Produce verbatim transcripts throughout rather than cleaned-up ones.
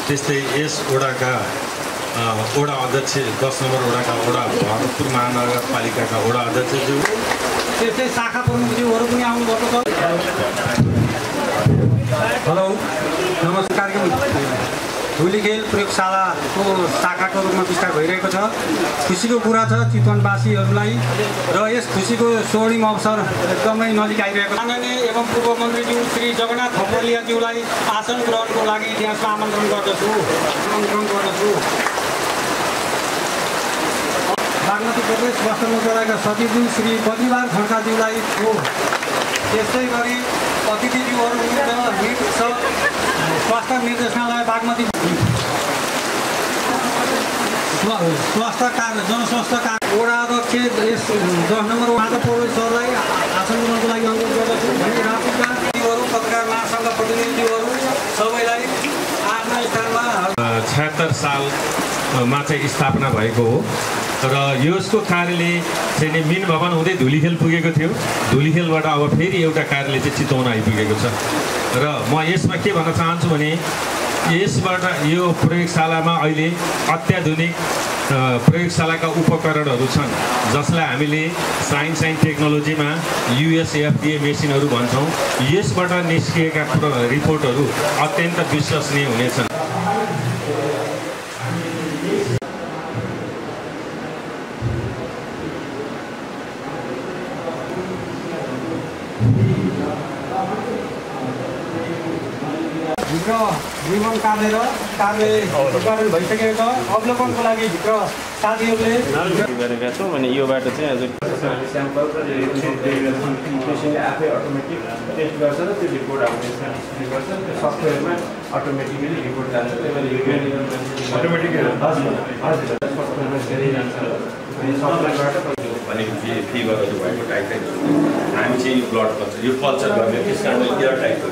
त्यस्तै यस वडाका वडा अध्यक्ष दस नम्बर वडाका वडा भरतपुर महानगरपालिकाका वडा अध्यक्षज्यू त्यस्तै शाखा प्रमुखज्यूहरू पनि आउनुभएको छ। हेलो नमस्कार। धुलीखेल प्रयोगशालाको शाखाको रूपमा विस्तार भइरहेको छ। खुसीको कुरा छ चितवनवासीहरूलाई र यस खुसीको स्वर्णिम अवसर एकदमै नजिक आइरहेको छ। माननीय एवं पूर्व मन्त्रीज्यू श्री जगन्नाथ थपलियाज्यूलाई आसन ग्रहणको लागि इतिहासमा आमन्त्रण गर्दछु आमन्त्रण गर्दछु। बागमती प्रदेश स्वास्थ्य मन्त्रालयका सचिवज्यू श्री बद्रीबार खड्काज्यूलाई हो। त्यस्तै गरी अतिथिज्यूहरू हुनुहुन्छ स्वास्थ्य निर्देशनालय बागमती स्वास्थ्य कार्य जनस्वास्थ्य कार्य वडा अध्यक्ष यस दस नम्बर माधव पौडेल सरलाई आसन ग्रहणको लागि अनुरोध गर्दछु। भने राजनीतिज्यूहरू पत्रकार महासङ्घ प्रतिनिधिज्यूहरू सबैलाई आफ्ना स्थानमा छयत्तर सालमा चाहिँ स्थापना भएको हो र यसको कार्यालय चाहिँ मिन भवन हुँदै धुलीखेल पुगेको थियो। धुलीखेलबाट अब फेरि एउटा कार्यालय चाहिँ चितवन आइपुगेको छ र म यसमा के भन्न चाहन्छु भने यसबाट यो प्रयोगशालामा अहिले अत्याधुनिक प्रयोगशालाका उपकरणहरू छन् जसलाई हामीले साइन्स एन्ड टेक्नोलोजीमा युएसएफडिए मेसिनहरू भन्छौँ। यसबाट निस्किएका रिपोर्टहरू अत्यन्त विश्वसनीय हुनेछन्। जीवन कार्य र कार्य उद्घाटन भइसकेको छ। अवलोकनको लागि भित्र साथीहरूले गरेका छौँ। अनि यो बाटो चाहिँ आज स्याम्पल र पेसेन्टले आफै अटोमेटिक टेस्ट गर्छ र त्यो रिपोर्ट आउने गर्छ। त्यो सफ्टवेयरमा अटोमेटिकली रिपोर्ट जान्छ। अटोमेटिक हजुर सफ्टवेयरमा धेरै जान्छ। अनि सफ्टवेयरबाट भनेपछि फिभरहरू भएको टाइफाइड हामी चाहिँ यो ब्लड कल्चर यो कल्चर गर्ने त्यस कारणले एयर टाइपको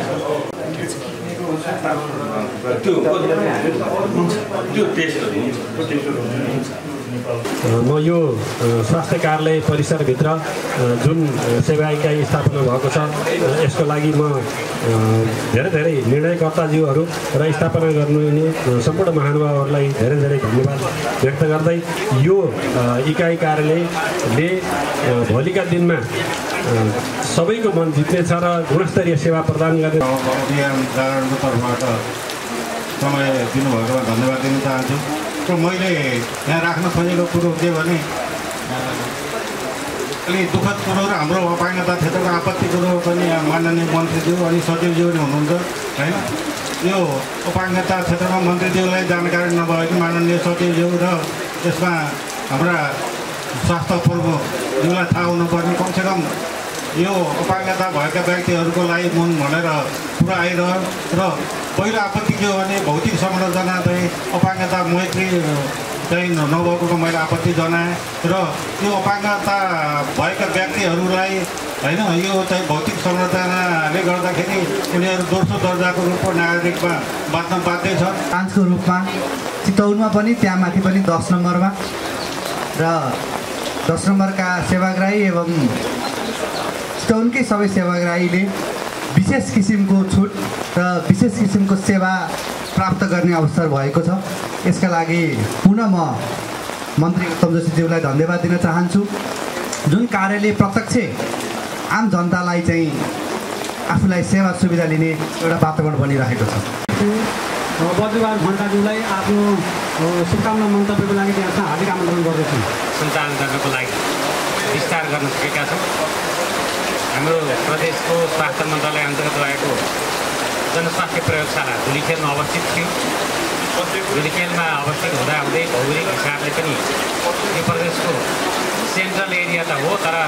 त्यो त्यो टेस्टहरू हुन्छ। म यो स्वास्थ्य कार्यालय परिसरभित्र जुन सेवा इकाइ स्थापना भएको छ यसको लागि म धेरै धेरै निर्णयकर्ताज्यूहरू र स्थापना गर्नुहुने सम्पूर्ण महानुभावहरूलाई धेरै धेरै धन्यवाद व्यक्त गर्दै यो इकाइ कार्यालयले भोलिका दिनमा सबैको मन जित्नेछ र गुणस्तरीय सेवा प्रदान गर्ने जागरणको तर्फबाट समय दिनुभएकोमा धन्यवाद दिन चाहन्छु। र मैले यहाँ राख्न खोजेको कुरो के भने अलिक दुःखद कुरो र हाम्रो अपाङ्गता क्षेत्रको आपत्ति कुरो पनि माननीय मन्त्रीज्यू अनि सचिवज्यू पनि हुनुहुन्छ होइन। यो अपाङ्गता क्षेत्रमा मन्त्रीज्यूलाई जानकारी नभएको माननीय सचिवज्यू र यसमा हाम्रा स्वास्थ्य प्रमुखज्यूलाई थाहा हुनुपर्ने कमसेकम यो अपाङ्गता भएका व्यक्तिहरूको लागि मुन भनेर पुरा आइरह्यो। र पहिलो आपत्ति के हो भने भौतिक संरचना चाहिँ अपाङ्गता मैत्री चाहिँ नभएकोको मैले आपत्ति जनाएँ र यो अपाङ्गता भएका व्यक्तिहरूलाई होइन यो चाहिँ भौतिक संरचनाले गर्दाखेरि उनीहरू दोस्रो दर्जाको रूपमा नागरिकमा बाँच्न बाध्य छ। पाँचको रूपमा चितवनमा पनि त्यहाँ माथि पनि दस नम्बरमा र दस नम्बरका सेवाग्राही एवं चितवनकै सबै सेवाग्राहीले विशेष किसिमको छुट र विशेष किसिमको सेवा प्राप्त गर्ने अवसर भएको छ। यसका लागि पुनः म मन्त्री उत्तम जोशीज्यूलाई धन्यवाद दिन चाहन्छु। जुन कार्यालय प्रत्यक्ष आम जनतालाई चाहिँ आफूलाई सेवा सुविधा लिने एउटा वातावरण बनिरहेको छ। बद्रीबार खड्काज्यूलाई आफ्नो शुभकामना मन्तव्यको लागि त्यहाँ हार्दिक आमन्त्रण गर्दछु। सञ्चालन गर्नको लागि विस्तार गर्न सकेका छौँ। हाम्रो प्रदेशको स्वास्थ्य मन्त्रालय अन्तर्गत रहेको जनस्वास्थ्य प्रयोगशाला धुलीखेलमा अवस्थित थियो। धुलीखेलमा अवस्थित हुँदा हुँदै भौगोलिक हिसाबले पनि यो प्रदेशको सेन्ट्रल एरिया त हो, तर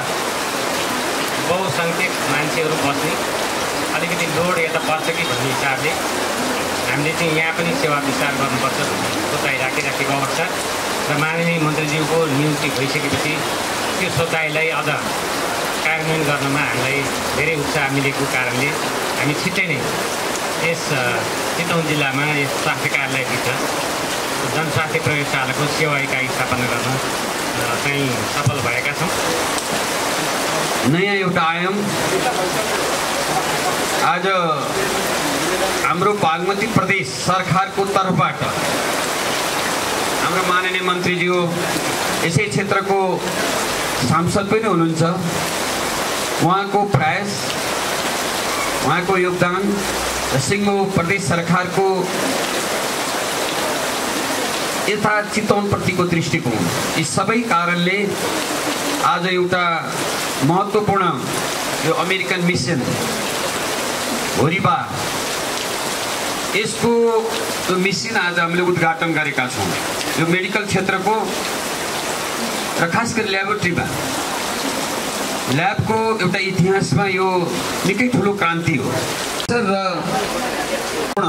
बहुसङ्ख्यक मान्छेहरू बस्ने अलिकति लोड यता पर्छ कि भन्ने हिसाबले हामीले चाहिँ यहाँ पनि सेवा विस्तार गर्नुपर्छ सोचाइ राखिराखेको अवस्था र माननीय मन्त्रीज्यूको नियुक्ति भइसकेपछि त्यो सोचाइलाई अझ कार्यान्वयन गर्नमा हामीलाई धेरै उत्साह मिलेको कारणले हामी छिट्टै नै यस चितवन जिल्लामा यस स्वास्थ्य कार्यालयभित्र जनस्वास्थ्य प्रयोगशालाको सेवा इकाइ स्थापना गर्न चाहिँ सफल भएका छौँ। नयाँ एउटा आयाम आज हाम्रो बागमती प्रदेश सरकारको तर्फबाट हाम्रो माननीय मन्त्रीज्यू यसै क्षेत्रको सांसद पनि हुनुहुन्छ, उहाँको प्रयास, उहाँको योगदान र सिङ्गो प्रदेश सरकारको यता चितवनप्रतिको दृष्टिकोण, यी सबै कारणले आज एउटा महत्त्वपूर्ण यो अमेरिकन मिसन होरिबा यसको यो मिसन आज हामीले उद्घाटन गरेका छौँ। यो मेडिकल क्षेत्रको र खास गरी ल्याबोरेटरीमा ल्याबको एउटा इतिहासमा यो निकै ठुलो क्रान्ति हो र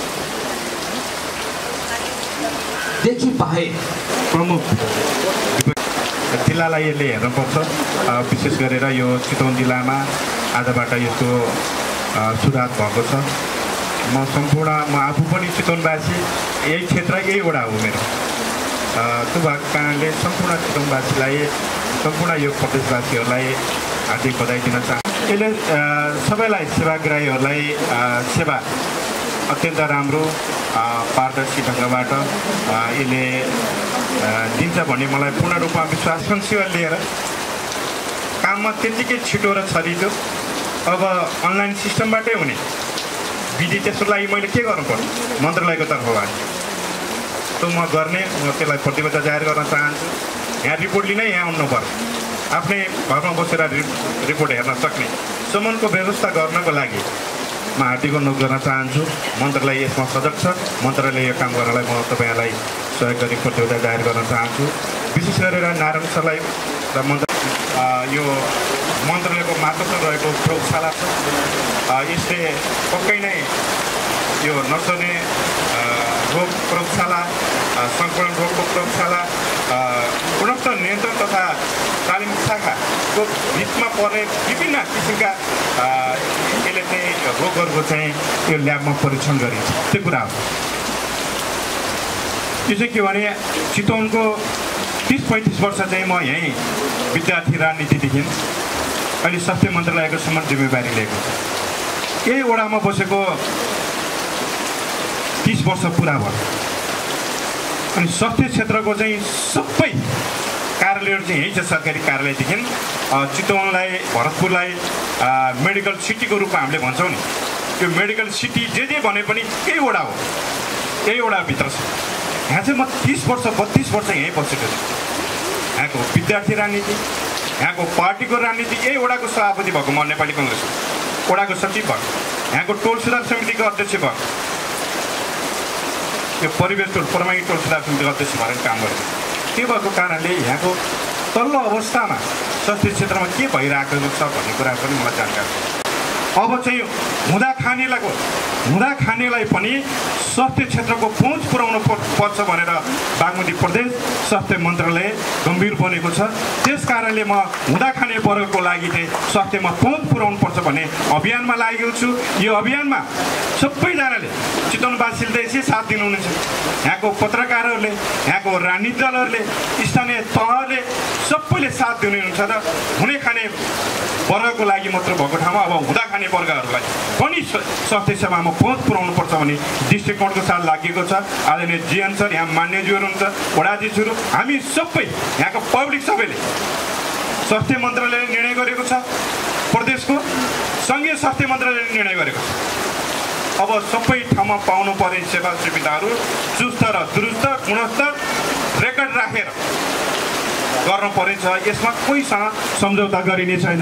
देखि पाए प्रमुख जिल्लालाई यसले हेर्नुपर्छ। विशेष गरेर यो चितवन जिल्लामा आजबाट यस्तो सुधार भएको छ। म सम्पूर्ण म आफू पनि चितवनवासी, यही क्षेत्र यही वडा हो मेरो। त्यो भएको कारणले सम्पूर्ण चितवनवासीलाई, सम्पूर्ण यो प्रदेशवासीहरूलाई हार्दिक बधाई दिन चाहन्छु। यसले सबैलाई सेवाग्राहीहरूलाई सेवा अत्यन्त राम्रो पारदर्शी ढङ्गबाट यसले दिन्छ भन्ने मलाई पूर्ण रूपमा विश्वास। सेवा लिएर काममा त्यत्तिकै छिटो र छरितो अब अनलाइन सिस्टमबाटै हुने विधि, त्यसको लागि मैले के गर्नु पर्छ? मन्त्रालयको तर्फबाट त म गर्ने, म त्यसलाई प्रतिबद्धता जाहेर गर्न चाहन्छु। यहाँ रिपोर्ट लिनै यहाँ आउनु पर्छ, आफ्नै घरमा बसेर रिपोर्ट हेर्न सक्ने सम्मको व्यवस्था गर्नको लागि म हार्दिक अनुरोध गर्न चाहन्छु। मन्त्रालय यसमा सजग छ, मन्त्रालय यो काम गर्नलाई म तपाईँहरूलाई सहयोग गरी प्रतिबद्धता जाहेर गर्न चाहन्छु। विशेष गरेर नारायण सरलाई र मन्त्र यो मन्त्रालयको मातहतमा रहेको प्रयोगशाला छ, यसले पक्कै नै यो नसर्ने रोग प्रयोगशाला, सङ्क्रमण रोगको प्रयोगशाला, गुणस्तर नियन्त्रण तथा तालिम शाखाको भित्रमा पर्ने विभिन्न किसिमका यसले चाहिँ रोगहरूको चाहिँ यो ल्याबमा परीक्षण गरिन्छ। त्यो कुरा हो। यो चाहिँ के भने चितवनको तिस पैँतिस वर्ष चाहिँ म यहीँ विद्यार्थी राजनीतिदेखि अहिले स्वास्थ्य मन्त्रालयको सम्म जिम्मेवारी लिएको छु। यही वडामा बसेको तिस वर्ष पुरा भयो। अनि स्वास्थ्य क्षेत्रको चाहिँ सबै कार्यालयहरू चाहिँ यही छ। सरकारी कार्यालयदेखि चितवनलाई, भरतपुरलाई मेडिकल सिटीको रूपमा हामीले भन्छौँ नि, त्यो मेडिकल सिटी जे जे भने पनि यही वडा हो, यही वडाभित्र छ। यहाँ चाहिँ म तिस वर्ष बत्तिस वर्ष यहीँ बसेको छु। यहाँको विद्यार्थी राजनीति, यहाँको पार्टीको राजनीति, यही वडाको सभापति भएको म नेपाली कङ्ग्रेसको, वडाको सचिव भएको, यहाँको टोल सुधार समितिको अध्यक्ष भएको, यो परिवेश टोल परमाई टोल सुधार समितिको अध्यक्ष भएर काम गरेको। त्यो भएको कारणले यहाँको तल्लो अवस्थामा स्वास्थ्य क्षेत्रमा के भइरहेको छ भन्ने कुरा पनि मलाई जानकारी छ। अब चाहिँ हुँदा खानेलाई हुँदा खानेलाई पनि स्वास्थ्य क्षेत्रको पहुँच पुर्याउनु पर्छ भनेर बागमती प्रदेश स्वास्थ्य मन्त्रालय गम्भीर बनेको छ। त्यस कारणले म हुँदा खाने वर्गको लागि चाहिँ स्वास्थ्यमा पहुँच पुर्याउनु पर्छ भन्ने अभियानमा लागेको छु। यो अभियानमा सबैजनाले, चितवनवासीले यसै साथ दिनुहुनेछ। यहाँको पत्रकारहरूले, यहाँको राजनीतिक दलहरूले, स्थानीय तहले सबैले साथ दिनुहुन्छ र हुने खाने वर्गको लागि मात्र भएको ठाउँमा अब हुँदा खाने वर्गहरूलाई पनि स्वास्थ्य सेवामा पहुँच पुर्याउनु पर्छ भन्ने दृष्टिकोणको साथ लागेको छ। आदरणीय जिएन सर, यहाँ मान्यज्यूहरू हुन्छ, वडाजीहरू, हामी सबै यहाँको पब्लिक सबैले स्वास्थ्य मन्त्रालयले निर्णय गरेको छ, प्रदेशको सङ्घीय स्वास्थ्य मन्त्रालयले निर्णय गरेको छ। अब सबै ठाउँमा पाउनु पर्ने सेवा सुविधाहरू चुस्त र दुरुस्त गुणस्तर रेकर्ड राखेर गर्नु पर्नेछ। यसमा कोहीसँग सम्झौता गरिने छैन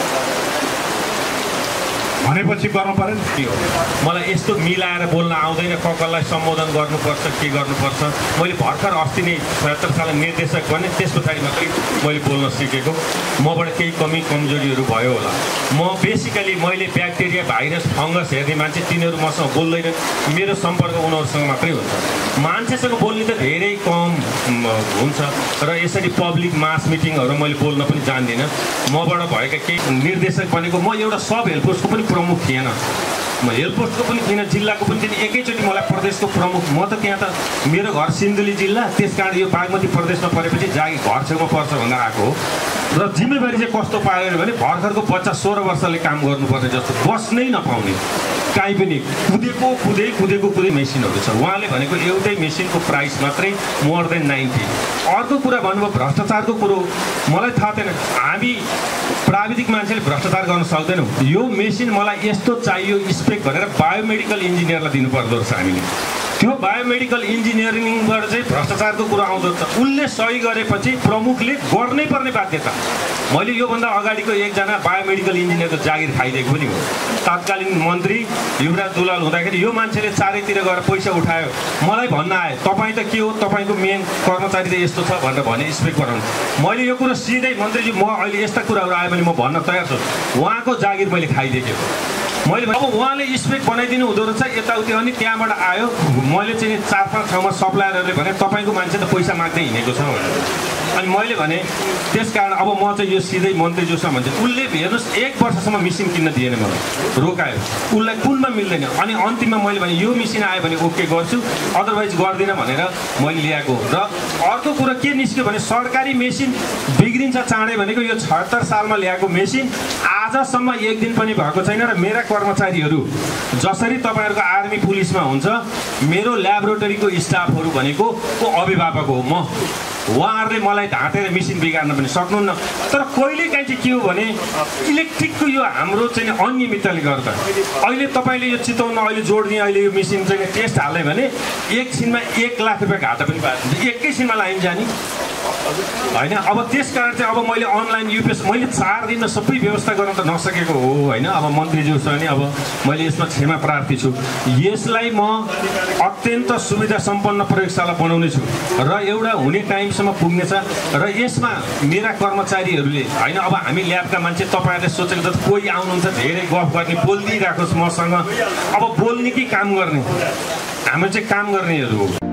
भनेपछि गर्नु पर्यो नि। के हो मलाई यस्तो मिलाएर बोल्न आउँदैन, ककललाई सम्बोधन गर्नुपर्छ, के गर्नुपर्छ। मैले भर्खर अस्ति नै छयत्तर साल निर्देशक भने त्यस पछाडि मात्रै मैले बोल्न सिकेको। मबाट केही कमी कमजोरीहरू भयो होला। म बेसिकली मैले ब्याक्टेरिया, भाइरस, फङ्गस हेर्ने मान्छे, तिनीहरू मसँग बोल्दैन, मेरो सम्पर्क उनीहरूसँग मात्रै हुन्छ। मान्छेसँग बोल्ने त धेरै कम हुन्छ र यसरी पब्लिक मास मिटिङहरू मैले बोल्न पनि जान्दिनँ। मबाट भएका केही निर्देशक भनेको म एउटा सब हेल्प पोस्टको पनि प्रमुख थिएन। म हेल्प पोस्टको पनि किन जिल्लाको पनि किन एकैचोटि मलाई प्रदेशको प्रमुख म त त्यहाँ त मेरो घर सिन्धुली जिल्ला त्यस कारण यो बागमती प्रदेशमा परेपछि जागी घर छेउमा पर्छ भनेर आएको हो र जिम्मेवारी चाहिँ कस्तो पायो भने भर्खरको बच्चा सोह्र वर्षले काम गर्नुपर्ने जस्तो बस्नै नपाउने काहीँ पनि कुदेको कुदै कुदेको कुदै मेसिनहरू छ उहाँले भनेको एउटै मेसिनको प्राइस मात्रै मोर देन नाइन्टी अर्को कुरा भन्नुभयो भ्रष्टाचारको कुरो मलाई थाहा थिएन हामी प्राविधिक मान्छेले भ्रष्टाचार गर्न सक्दैनौँ यो मेसिन मलाई यस्तो चाहियो स्पेक भनेर बायोमेडिकल इन्जिनियरलाई दिनुपर्दो रहेछ हामीले त्यो बायोमेडिकल इन्जिनियरिङबाट चाहिँ भ्रष्टाचारको कुरा आउँदो रहेछ उसले सही गरेपछि प्रमुखले गर्नै पर्ने बाध्यता मैले योभन्दा अगाडिको एकजना बायोमेडिकल इन्जिनियरको जागिर खाइदिएको पनि हो तत्कालीन मन्त्री युवराज दुलाल हुँदाखेरि यो मान्छेले चारैतिर गएर पैसा उठायो मलाई भन्न आयो तपाईँ त के हो तपाईँको मेन कर्मचारी त यस्तो छ भनेर भने स्पेक गराउनु मैले यो कुरो सिधै मन्त्रीजी म अहिले यस्ता कुराहरू आयो भने म भन्न तयार छु उहाँको जागिर मैले खाइदिएको मैले अब उहाँले स्पेक बनाइदिनु हुँदो रहेछ यताउति अनि त्यहाँबाट आयो मैले चाहिँ चार पाँच ठाउँमा सप्लायरहरूले भने तपाईँको मान्छे त पैसा माग्दै हिँडेको छ भनेर अनि मैले भने त्यस कारण अब म चाहिँ यो सिधै मन्त्रीज्यूसँग भन्छु उसले हेर्नुहोस् एक वर्षसम्म मिसिन किन्न दिएन मलाई रोकायो उसलाई कुनमा मिल्दैन अनि अन्तिममा मैले भने यो मिसिन आयो भने ओके गर्छु अदरवाइज गर्दिनँ भनेर मैले ल्याएको र अर्को कुरा के निस्क्यो भने सरकारी मेसिन बिग्रिन्छ चाँडै भनेको यो छहत्तर सालमा ल्याएको मेसिन आजसम्म एक दिन पनि भएको छैन र मेरा कर्मचारीहरू जसरी तपाईँहरूको आर्मी पुलिसमा हुन्छ मेरो ल्याबोरेटरीको स्टाफहरू भनेको को अभिभावक हो म उहाँहरूले मलाई ढाँटेर मेसिन बिगार्न पनि सक्नुहुन्न तर कहिलेकाहीँ चाहिँ के हो भने इलेक्ट्रिकको यो हाम्रो चाहिँ अनियमितताले गर्दा अहिले तपाईँले यो चितवनमा अहिले जोड्ने अहिले यो मेसिन चाहिँ टेस्ट हाल्यो भने एकछिनमा एक लाख रुपियाँ घाटा पनि पाएको हुन्छ एकैछिनमा लाइन जाने होइन अब त्यस कारण चाहिँ अब मैले अनलाइन युपिएस मैले चार दिनमा सबै व्यवस्था गर्न त नसकेको हो होइन अब मन्त्रीज्यूसँग नि अब मैले यसमा क्षमा प्रार्थी छु यसलाई म अत्यन्त सुविधा सम्पन्न प्रयोगशाला बनाउने छु र एउटा हुने टाइमसम्म पुग्नेछ र यसमा मेरा कर्मचारीहरूले होइन अब हामी ल्याबका मान्छे तपाईँहरूले सोचेको जस्तो कोही आउनुहुन्छ धेरै गफ गर्ने बोलिदिइराखोस् मसँग अब बोल्ने कि काम गर्ने हामी चाहिँ काम गर्नेहरू हो।